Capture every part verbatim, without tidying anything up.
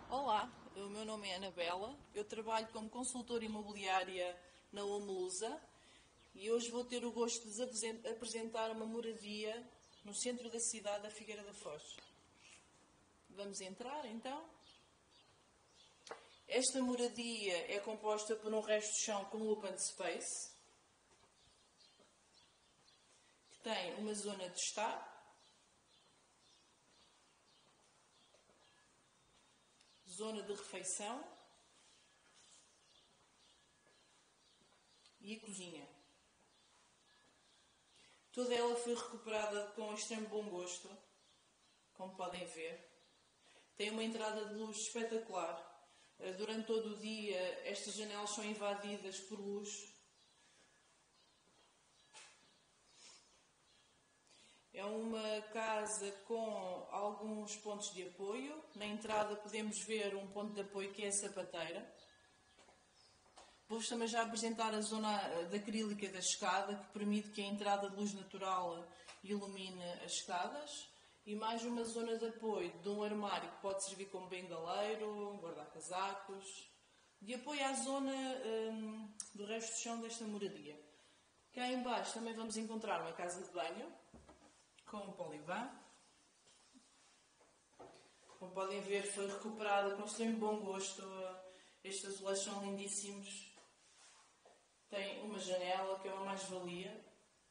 Olá, o meu nome é Anabela, eu trabalho como consultora imobiliária na Homelusa e hoje vou ter o gosto de vos apresentar uma moradia no centro da cidade da Figueira da Foz. Vamos entrar então? Esta moradia é composta por um resto de chão com open space, que tem uma zona de estar, zona de refeição e a cozinha. Toda ela foi recuperada com extremo bom gosto, como podem ver. Tem uma entrada de luz espetacular. Durante todo o dia, estas janelas são invadidas por luz. É uma casa com alguns pontos de apoio. Na entrada podemos ver um ponto de apoio que é a sapateira. Vou-vos também já apresentar a zona de acrílica da escada, que permite que a entrada de luz natural ilumine as escadas. E mais uma zona de apoio de um armário que pode servir como bengaleiro, guardar casacos. De apoio à zona hum, do resto do chão desta moradia. Cá em baixo também vamos encontrar uma casa de banho, com um polivan. Como podem ver, foi recuperada com extremo bom gosto. Estes azulejos são lindíssimos. Tem uma janela que é uma mais-valia.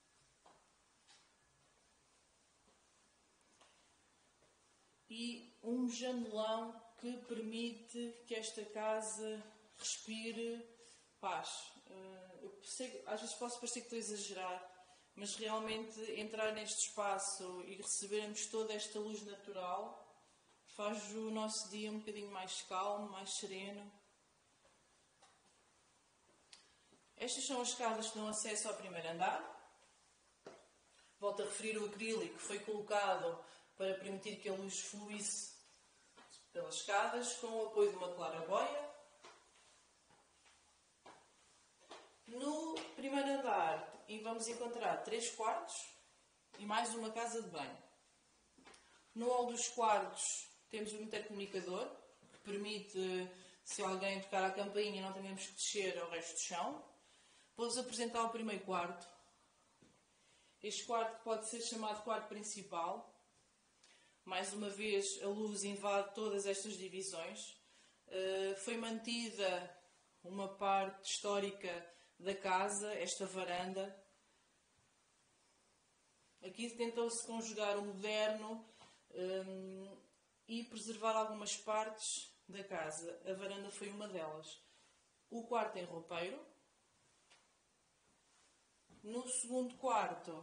E um janelão que permite que esta casa respire paz. Eu percebo, às vezes posso parecer que estou a exagerar, mas realmente entrar neste espaço e recebermos toda esta luz natural faz o nosso dia um bocadinho mais calmo, mais sereno. Estas são as escadas que dão acesso ao primeiro andar. Volto a referir o acrílico que foi colocado para permitir que a luz fluísse pelas escadas, com o apoio de uma claraboia. No primeiro andar vamos encontrar três quartos e mais uma casa de banho. No hall dos quartos temos um intercomunicador que permite, se alguém tocar a campainha, não tenhamos que descer ao resto do chão. Vou-vos apresentar o primeiro quarto. Este quarto pode ser chamado quarto principal. Mais uma vez, a luz invade todas estas divisões. Uh, foi mantida uma parte histórica da casa, esta varanda. Aqui tentou-se conjugar o moderno um, e preservar algumas partes da casa. A varanda foi uma delas. O quarto tem roupeiro. No segundo quarto,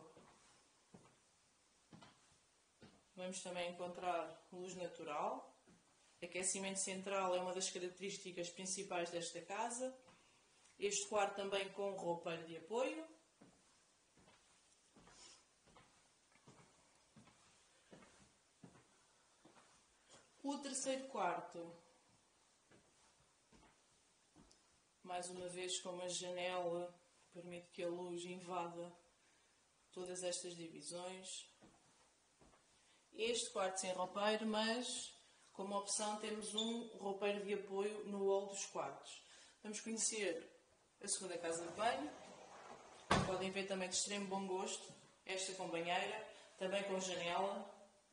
vamos também encontrar luz natural. Aquecimento central é uma das características principais desta casa. Este quarto também com roupeiro de apoio. O terceiro quarto, mais uma vez com uma janela, permite que a luz invada todas estas divisões. Este quarto sem roupeiro, mas como opção temos um roupeiro de apoio no hall dos quartos. Vamos conhecer a segunda casa de banho. Podem ver também de extremo bom gosto. Esta com banheira, também com janela.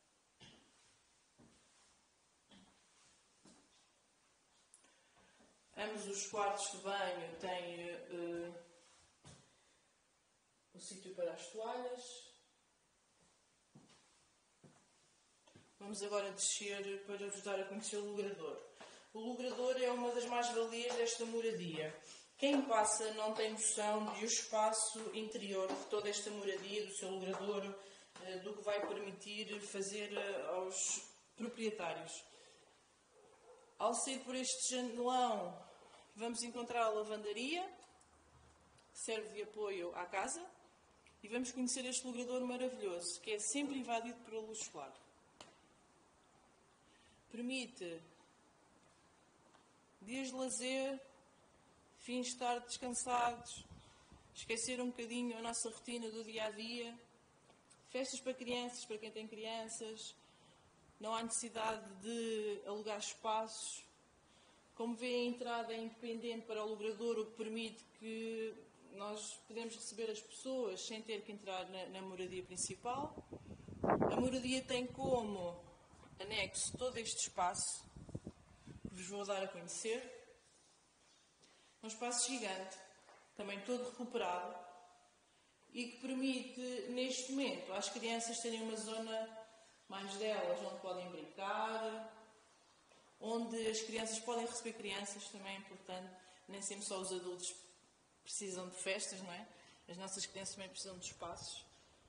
Ambos os quartos de banho têm uh, o sítio para as toalhas. Vamos agora descer para vos dar a conhecer o logrador. O logrador é uma das mais-valias desta moradia. Quem passa não tem noção do espaço interior de toda esta moradia, do seu logrador, do que vai permitir fazer aos proprietários. Ao sair por este janelão, vamos encontrar a lavandaria, que serve de apoio à casa, e vamos conhecer este logrador maravilhoso, que é sempre invadido pela luz solar. Permite dias de lazer, fins de estar descansados, esquecer um bocadinho a nossa rotina do dia-a-dia, festas para crianças, para quem tem crianças. Não há necessidade de alugar espaços, Como vê, a entrada é independente para o logrador, o que permite que nós podemos receber as pessoas sem ter que entrar na, na moradia principal. A moradia tem como anexo todo este espaço, que vos vou dar a conhecer. É um espaço gigante, também todo recuperado, e que permite, neste momento, às crianças terem uma zona mais delas, onde podem brincar, onde as crianças podem receber crianças, também é importante. Nem sempre só os adultos precisam de festas, não é? As nossas crianças também precisam de espaços.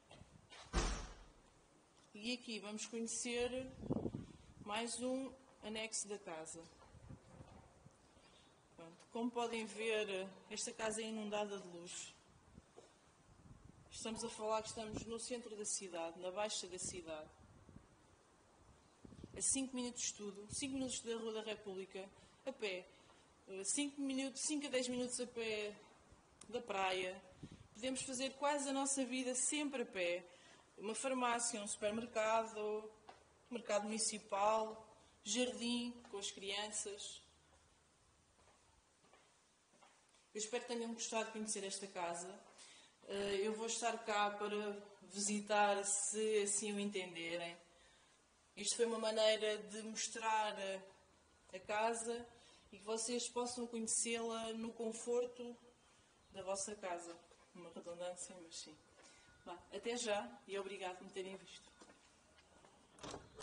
E aqui vamos conhecer mais um anexo da casa. Pronto, como podem ver, esta casa é inundada de luz. Estamos a falar que estamos no centro da cidade, na baixa da cidade. A cinco minutos de tudo, cinco minutos da Rua da República, a pé. cinco minutos, cinco a dez minutos a pé da praia. Podemos fazer quase a nossa vida sempre a pé. Uma farmácia, um supermercado, mercado municipal, jardim com as crianças. Eu espero que tenham gostado de conhecer esta casa. Eu vou estar cá para visitar, se assim o entenderem. Isto foi uma maneira de mostrar a casa e que vocês possam conhecê-la no conforto da vossa casa. Uma redundância, mas sim. Bah, até já e obrigado por me terem visto.